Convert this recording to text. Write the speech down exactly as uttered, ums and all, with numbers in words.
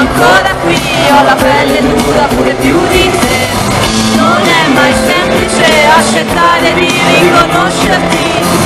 ancora qui, ho la pelle dura pure più di te. Non è mai semplice accettare di riconoscerti.